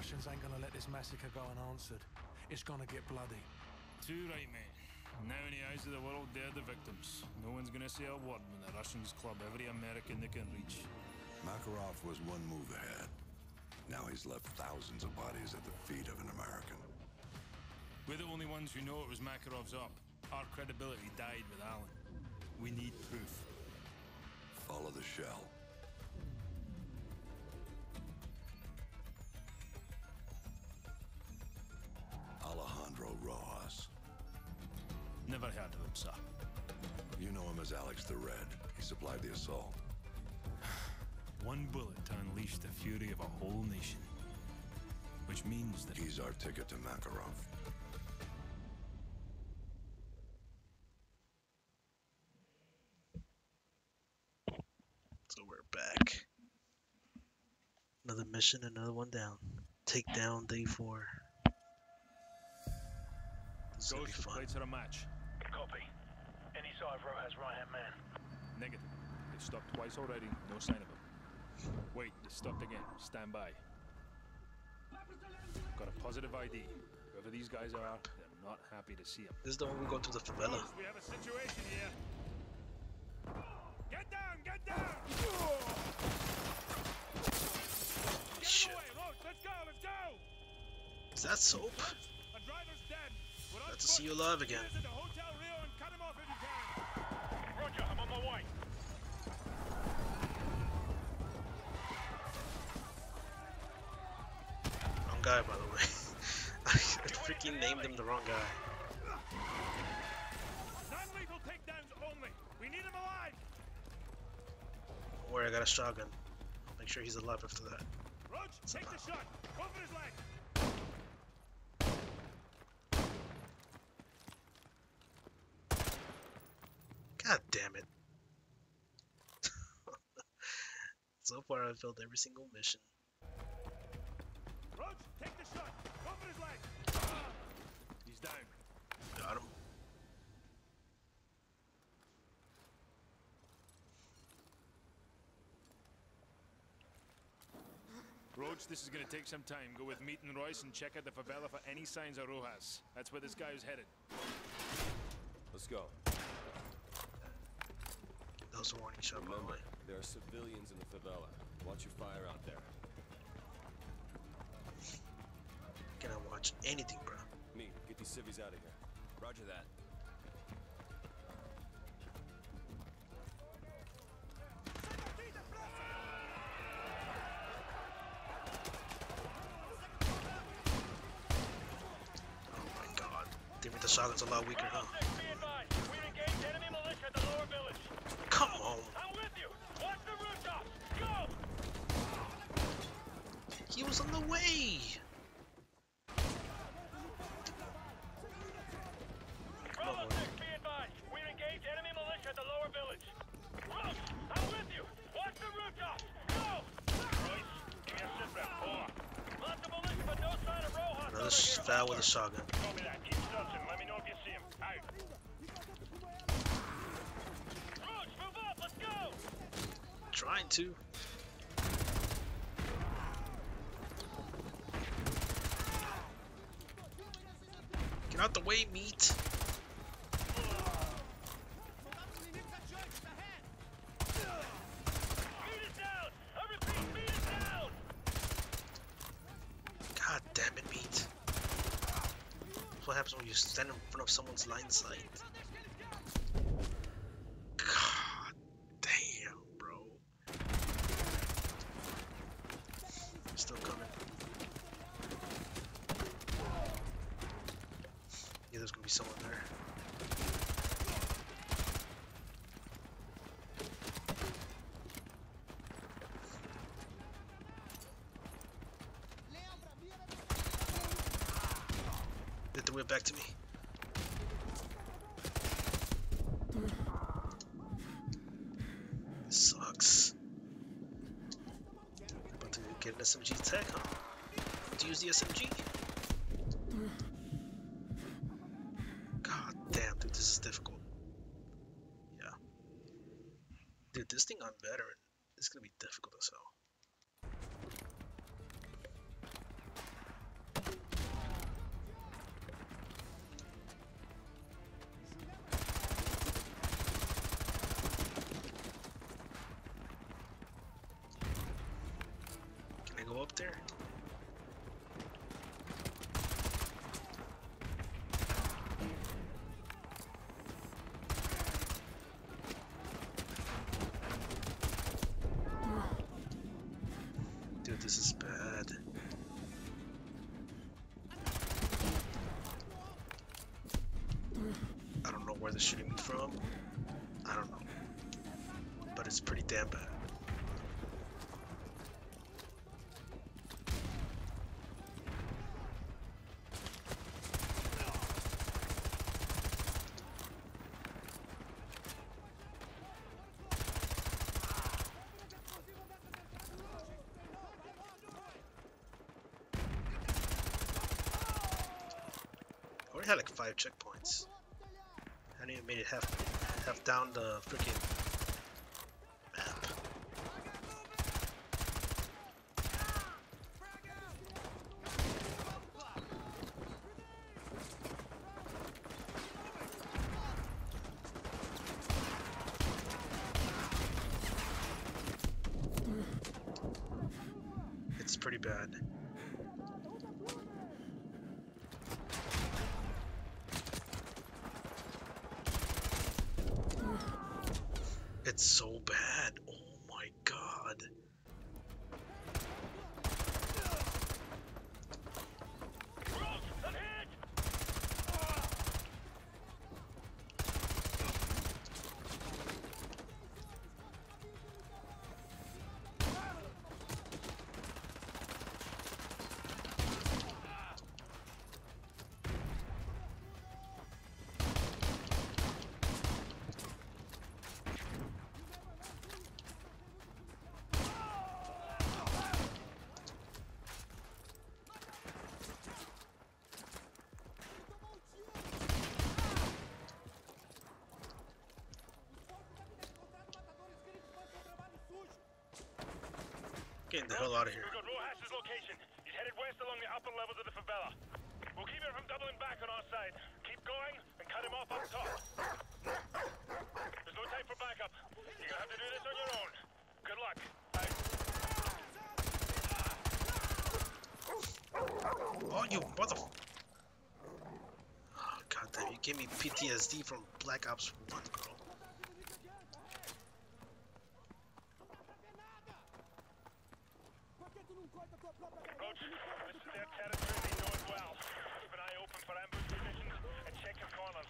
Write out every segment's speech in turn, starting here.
Russians ain't gonna let this massacre go unanswered. It's gonna get bloody. Too right, mate. Now in the eyes of the world, they're the victims. No one's gonna say a word when the Russians club every American they can reach. Makarov was one move ahead. Now he's left thousands of bodies at the feet of an American. We're the only ones who know it was Makarov's op. Our credibility died with Allen. We need proof. Follow the shell. Alejandro Rojas. Never heard of him, sir. You know him as Alex the Red. He supplied the assault. One bullet to unleash the fury of a whole nation. Which means that He's our ticket to Makarov. So we're back. Another mission, another one down. Take down day 4. This is gonna be Ghost fun. plates are a match. Copy. Any sign of Rojas' right-hand man? Negative. They've stopped twice already. No sign of him. Wait, they stopped again. Stand by. Got a positive ID. Whoever these guys are, they're not happy to see him. This is the one we go to the favela. Ghost, we have a situation here. Get down! Get down! Shit. Let's go! Let's go! Is that soap? A driver's dead. We're Glad to see you alive again. Get us into Hotel Rio and cut him off if you can. Roger, I'm on my way. Wrong guy, by the way. I freaking named him the wrong guy. Non-lethal takedowns only. We need him alive. Don't worry, I got a shotgun. I'll make sure he's alive after that. Roach, take the shot. Go for his leg. God damn it. So far, I've failed every single mission. Roach, take the shot. Go for his leg. He's down. Got him. Roach, this is gonna take some time. Go with Meat and Royce and check out the favela for any signs of Rojas. That's where this guy is headed. Let's go. That was a warning shot, by the Remember, way. there are civilians in the favela. Watch your fire out there. Cannot watch anything, bro. Me, get these civvies out of here. Roger that. Oh my god. Damn it, the shotgun's a lot weaker, huh? Be advised, we've engaged enemy militia at the lower village. Come on. I'm with you. Watch the rooftops. Go! He was on the way. Bravo 6, be advised, we've engaged enemy militia at the lower village. Roach, I'm with you. Watch the rooftops. Go! Royce, give me a sit rep. Over. Lots of militia, but no sign of Rojas. Another foul with a shotgun. Copy that. Keep searching. Let me know if you see him. Out. Roach, move up. Let's go. Trying to. Get out the way, meat. Meat is down. I repeat, meat is down. God damn it, meat. That's what happens when you stand in front of someone's line of sight. God damn, bro. Still coming. Yeah, there's gonna be someone there. Get the whip back to me. This sucks. About to get an SMG attack, huh? To use the SMG? God damn, dude, this is difficult. Yeah. Dude, this thing on veteran is gonna be difficult as hell. where they're shooting me from. I don't know. But it's pretty damn bad. I already had like 5 checkpoints. I hadn't even made it half down the freaking map. It's pretty bad. It's so bad. Oh my god. Getting the hell out of here. We've got Rojas's location. He's headed west along the upper levels of the favela. We'll keep him from doubling back on our side. Keep going and cut him off up top. There's no time for backup. You're gonna have to do this on your own. Good luck. Bye. Oh, you mother... Oh, god damn, you gave me PTSD from Black Ops 1, bro. Roach, this is their territory. They know it well. Keep an eye open for ambush positions and check your corners.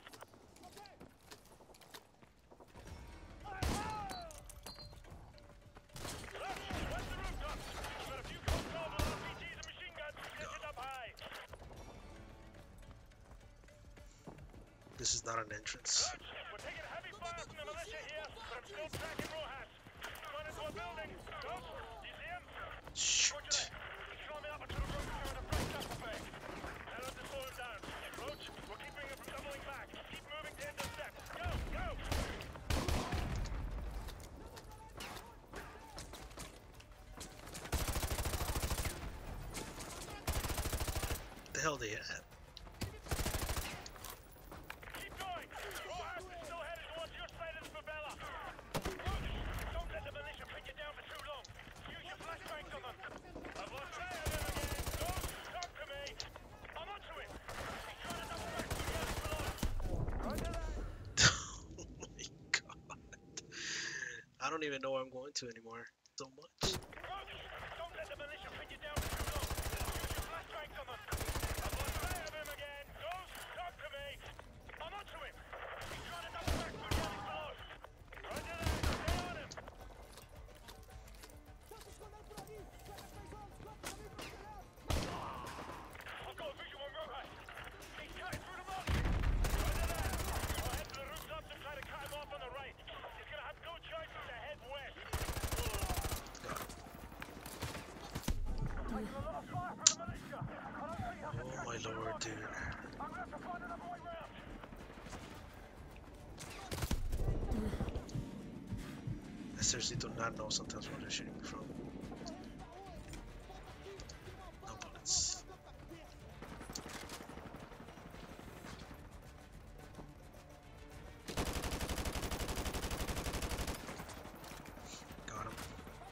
Roach, what's the rooftops? We've got a few close calls with RPGs and machine guns positioned up high. This is not an entrance. Roach, we're taking heavy fire from the militia here, but I'm still tracking Rojas. He's gone into a building. Roach, do you see him? Shoot. He's climbing up onto the roof trying to break up the bank. Tell him to slow him down. Roach, we're keeping him from doubling back. Keep moving to intercept. Go, go! What the hell are they at? Keep going! Rojas is still headed towards your side of the favela. Roach, don't let the militia pin you down for too long. Use your flashbangs on them. I've lost sight of him again. Don't talk to me. I'm onto him. He's trying to double back to the other below. Roger that. Oh my god. I don't even know where I'm going to anymore. So much. Roach, don't let the militia pin you down for too long. Use your flashbangs on them. I've lost sight of him again. Don't talk to me. I'm onto him. He's trying to double back to the other below. Roger that. Stay on him. I've got a visual on Rojas. He's cutting through the mountain. Roger that. I'll head to the rooftops and try to cut him off on the right. He's gonna have no choice but to head west. Taking a lot of fire from the militia. I don't think I can Oh my lord, dude. I'm gonna have to find another way round. I seriously do not know sometimes where they're shooting me from. No bullets. Got him.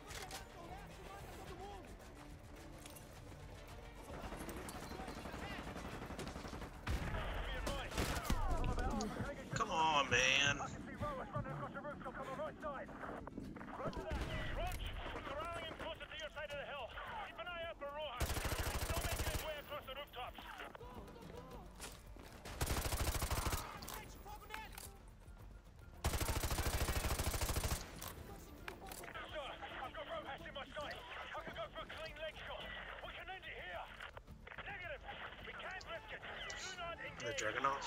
Come on, man. I can see Rojas running across the rooftop on the right side. Roger that. Roach, we're corralling him closer to your side of the hill. Keep an eye out for Rojas. He's still making his way across the rooftops. the Dragunov.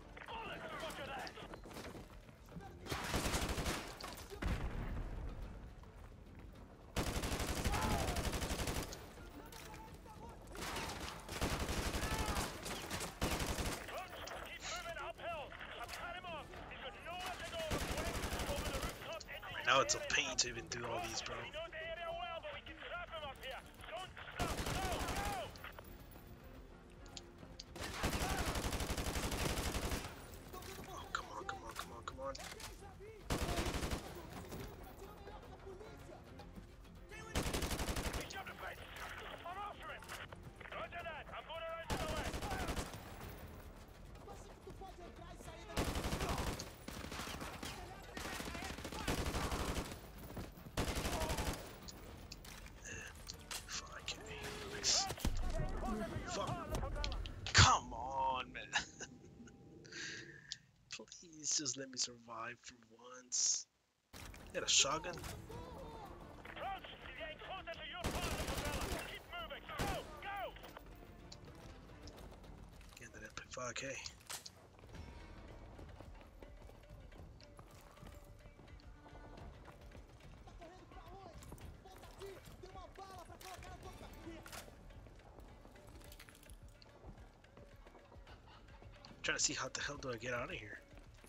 Now it's a pain to even do all these, bro. Oh, come on, come on, come on, come on. Come on, man. Please just let me survive for once. Get a shotgun. Get that MP5K. Trying to see how the hell do I get out of here.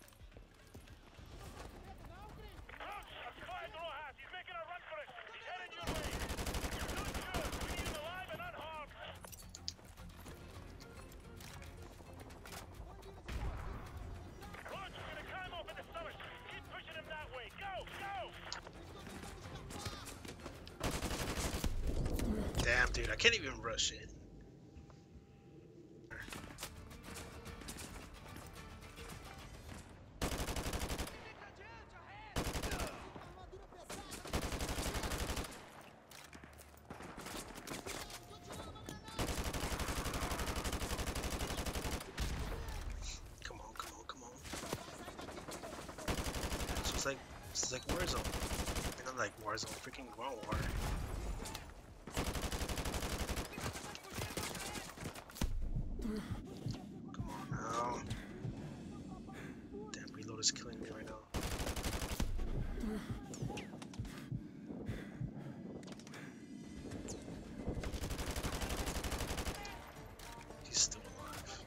Damn, dude, I can't even rush it. It's like Warzone. I don't like Warzone, freaking World War. Come on now. Damn, reload is killing me right now. He's still alive.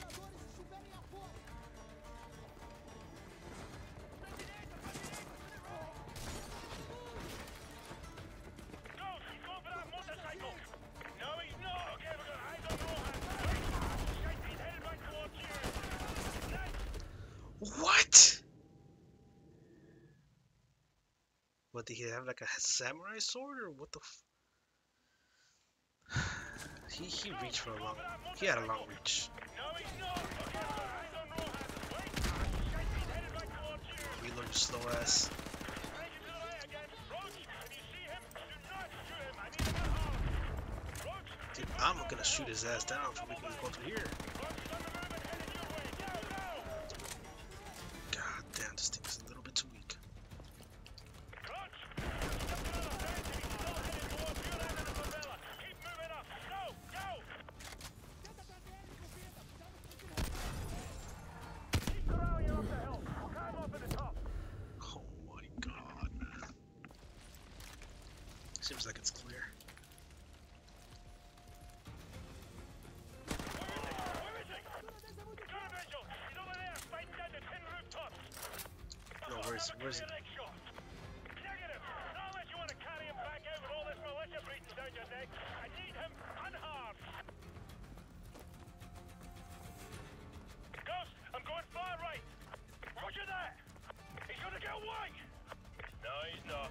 What? What, did he have like a samurai sword or what the He reached for a long, he had a long reach. Reload your slow ass. Dude, I'm gonna shoot his ass down for making me go through here. God damn, this thing's a little bit too weak. Oh my god, man. Seems like it's clear. No, where's he? Negative. Not unless you want to carry him back out with all this militia breathing down your neck. I need him unharmed. Ghost, I'm going far right. Roger that. He's gonna get away. No, he's not.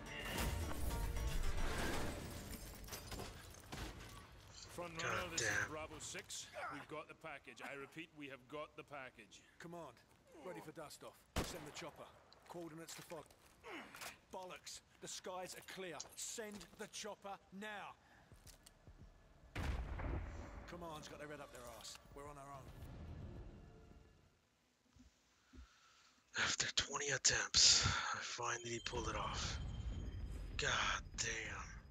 Front God runner, this is damn. Bravo 6. We've got the package. I repeat, we have got the package. Command, ready for dust off. Send the chopper. Coordinates to fog. Bollocks. The skies are clear. Send the chopper now. Command's got their head up their ass. We're on our own. After 20 attempts, I finally pulled it off. God damn.